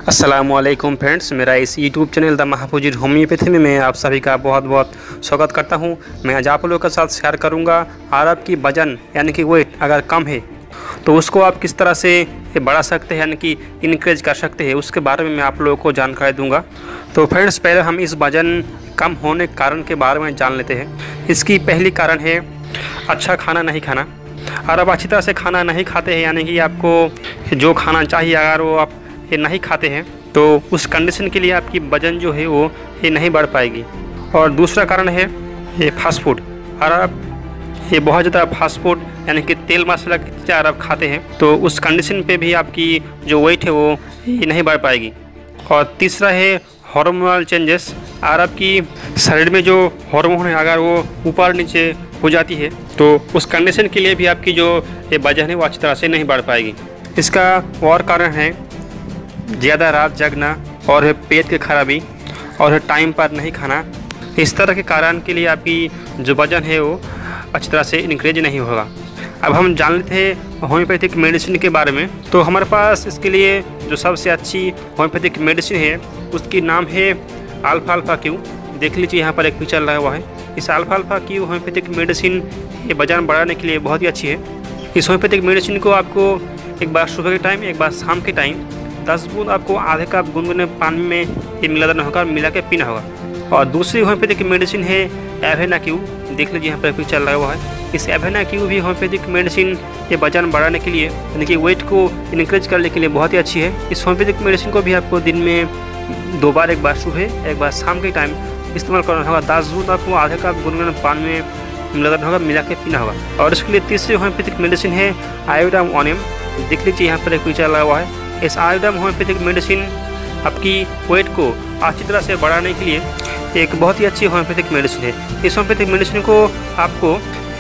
अस्सलामुअलैकुम फ्रेंड्स, मेरा इस YouTube channel the Mahfooz homeopathy में मैं आप सभी का बहुत बहुत स्वागत करता हूं। मैं आज आप लोगों के साथ शेयर करूंगा और आपकी वज़न यानी कि वेट अगर कम है तो उसको आप किस तरह से बढ़ा सकते हैं यानी कि इनक्रीज कर सकते हैं, उसके बारे में मैं आप लोगों को जानकारी दूंगा। तो फ्रेंड्स, पहले हम इस वज़न कम होने के कारण के बारे में जान लेते हैं। इसकी पहली कारण है अच्छा खाना नहीं खाना। और आप अच्छी तरह से खाना नहीं खाते हैं यानी कि आपको जो खाना चाहिए अगर वो आप ये नहीं खाते हैं तो उस कंडीशन के लिए आपकी वज़न जो है वो ये नहीं बढ़ पाएगी। और दूसरा कारण है ये फास्ट फूड। और आप ये बहुत ज़्यादा फास्ट फूड यानी कि तेल मसाला की चीज़ें अगर आप खाते हैं तो उस कंडीशन पे भी आपकी जो वेट है वो ये नहीं बढ़ पाएगी। और तीसरा है हार्मोनल चेंजेस। और आपकी शरीर में जो हार्मोन है अगर वो ऊपर नीचे हो जाती है तो उस कंडीशन के लिए भी आपकी जो ये वज़न है वो अच्छी तरह से नहीं बढ़ पाएगी। इसका और कारण है ज़्यादा रात जगना और पेट की खराबी और टाइम पर नहीं खाना। इस तरह के कारण के लिए आपकी जो वज़न है वो अच्छी तरह से इंक्रीज नहीं होगा। अब हम जान लेते हैं होम्योपैथिक मेडिसिन के बारे में। तो हमारे पास इसके लिए जो सबसे अच्छी होम्योपैथिक मेडिसिन है उसकी नाम है अल्फा क्यू। देख लीजिए, यहाँ पर एक पिक्चर लगा हुआ है। इस अल्फा क्यू होम्योपैथिक मेडिसिन ये वज़न बढ़ाने के लिए बहुत ही अच्छी है। इस होम्योपैथिक मेडिसिन को आपको एक बार सुबह के टाइम एक बार शाम के टाइम 10 बूंद आपको आधे कप गुनगुने पानी में ये मिला देना होगा, मिला के पीना होगा। और दूसरी होम्योपैथिक मेडिसिन है एवेना क्यू। देख लीजिए, यहाँ पर पिक्चर लगा हुआ है। इस एवेना क्यू भी होम्योपैथिक मेडिसिन ये वज़न बढ़ाने के लिए यानी कि वेट को इनक्रीज करने के लिए बहुत ही अच्छी है। इस होम्योपैथिक मेडिसिन को भी आपको दिन में 2 बार, एक बार सुबह एक बार शाम के टाइम इस्तेमाल करना होगा। 10 बूंद आपको आधे कप गुनगुने पानी में मिला देना होगा, मिला के पीना होगा। और इसके लिए तीसरी होम्योपैथिक मेडिसिन है आयोडम ओनियम। देख लीजिए, यहाँ पर एक पिक्चर लगा हुआ है। इस आयोडम होम्योपैथिक मेडिसिन आपकी वेट को अच्छी तरह से बढ़ाने के लिए एक बहुत ही अच्छी होम्योपैथिक मेडिसिन है। इस होम्योपैथिक मेडिसिन को आपको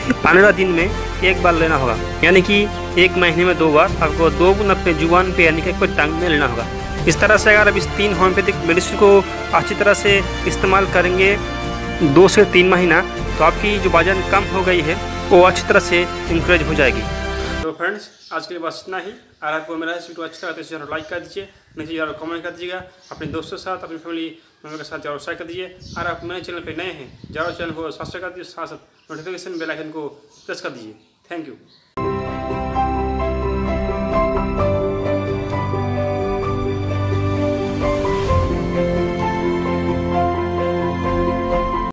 15 दिन में एक बार लेना होगा, यानी कि 1 महीने में 2 बार आपको 2 बूंद अपने जुबान पे यानी कि कोई टंग में लेना होगा। इस तरह से अगर आप इस 3 होम्योपैथिक मेडिसिन को अच्छी तरह से इस्तेमाल करेंगे 2 से 3 महीना, तो आपकी जो वज़न कम हो गई है वो अच्छी तरह से इंक्रीज हो जाएगी। तो फ्रेंड्स, आज के लिए बस इतना ही। अगर आपको मेरा इस वीडियो अच्छा लगा तो इसे जरूर लाइक कर दीजिए, नीचे जरूर कमेंट कर दीजिएगा, अपने दोस्तों के साथ अपनी फैमिली मेम्बर के साथ जरूर शेयर कर दीजिए। अगर आप मेरे चैनल पर नए हैं जरूर चैनल को सब्सक्राइब कर दीजिए, साथ साथ नोटिफिकेशन बेल आइकन को प्रेस कर दीजिए। Thank you.